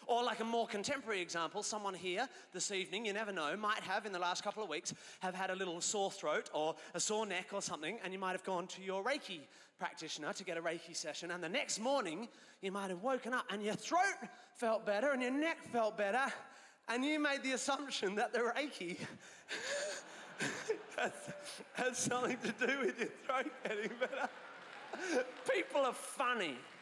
Or like a more contemporary example, someone here this evening, you never know, might have in the last couple of weeks have had a little sore throat or a sore neck or something, and you might have gone to your Reiki practitioner to get a Reiki session, and the next morning you might have woken up and your throat felt better and your neck felt better, and you made the assumption that the Reiki has something to do with your throat getting better. People are funny.